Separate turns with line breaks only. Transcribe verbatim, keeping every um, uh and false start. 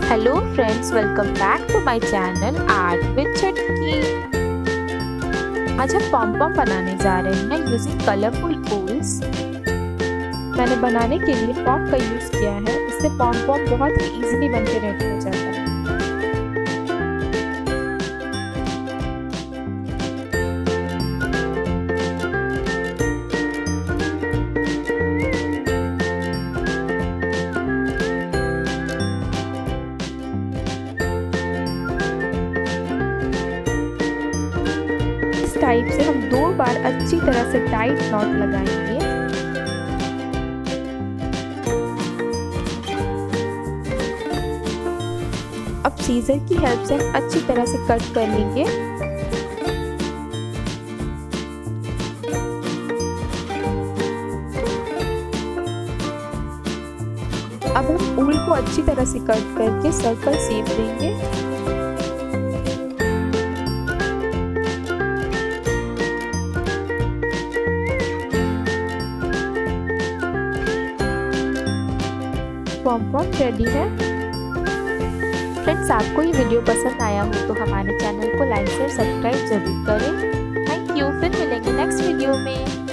Hello friends, welcome back to my channel Art with Chutki। आज हम pompom बनाने जा रहे हैं यूजिंग कलरफुल वूल्स। मैंने बनाने के लिए फॉक का यूज किया है, इससे पॉम्पॉम बहुत ही इजीली बनके रेडी हो जाता है। टाइप से हम दो बार अच्छी तरह से टाइट नॉट लगाएंगे। अब सीजर की हेल्प से हम अच्छी तरह से कट कर लेंगे। अब हम ऊल को अच्छी तरह से कट करके सर्कल शेप देंगे। पॉम्पॉम रेडी है। फ्रेंड्स, आपको ये वीडियो पसंद आया हो तो हमारे चैनल को लाइक शेयर सब्सक्राइब जरूर करें। Thank you. फिर मिलेंगे नेक्स्ट वीडियो में।